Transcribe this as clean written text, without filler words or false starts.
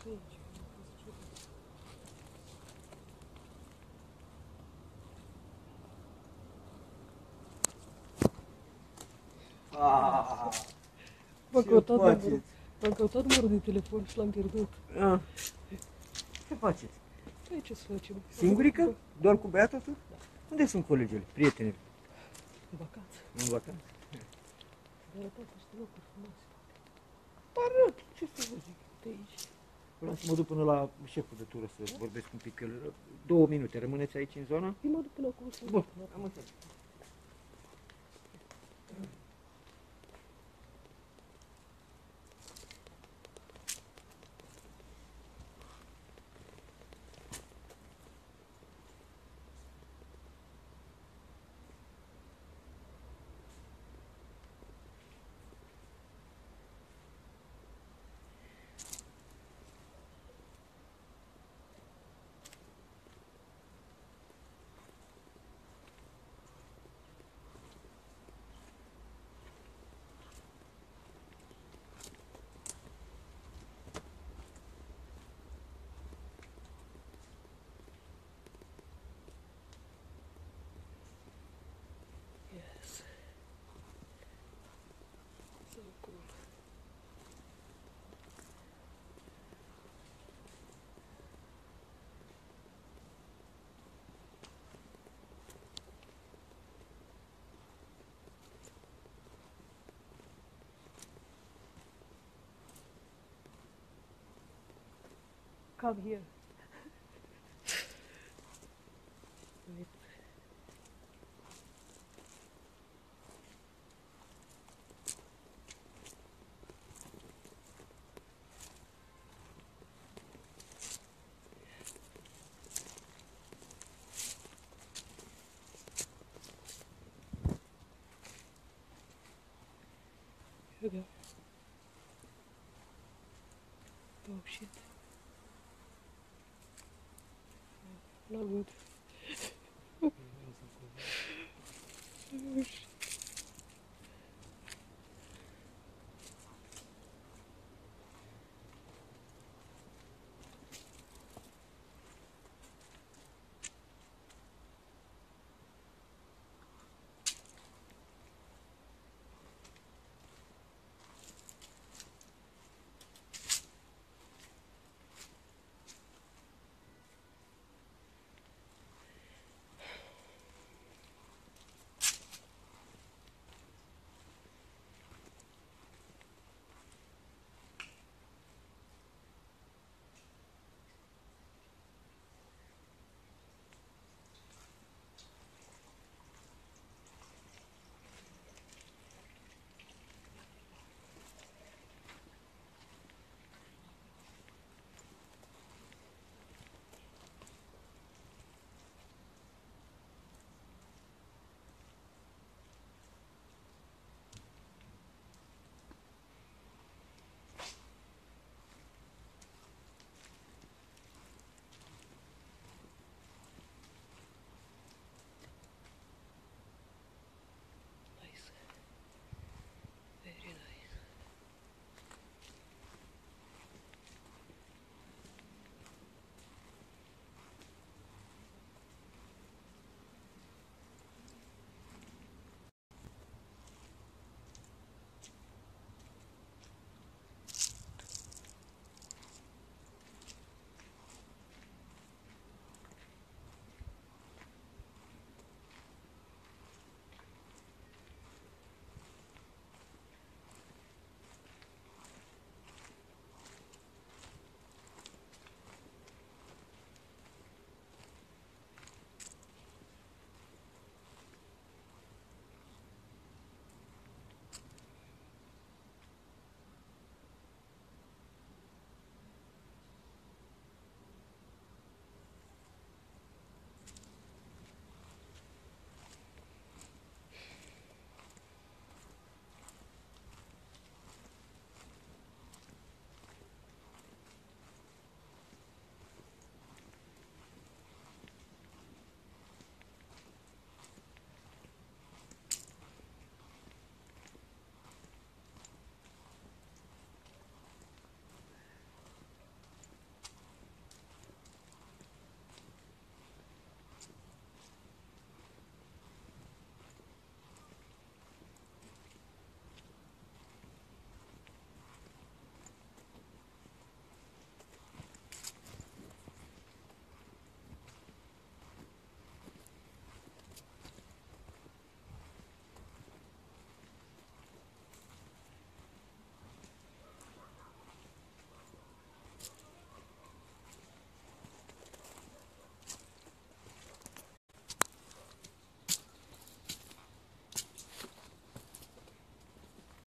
Aici. M-am căutat numărul de telefon și l-am pierdut. Ce faceți? Păi ce să facem? Singurică? Doar cu băiatul tu? Da. Unde sunt colegele, prietenele? În vacanță. În vacanță? De arătat niște locuri frumoase. Arăt, ce să vă zic? De aici. Vreau să mă duc până la șeful de tură să vorbesc un pic. 2 minute, rămâneți aici în zonă? Eu mă duc până acum să Bun, am înțeles. Yes. So cool. Come here. Wait. Here we go. Oh shit. Not good. Oh shit.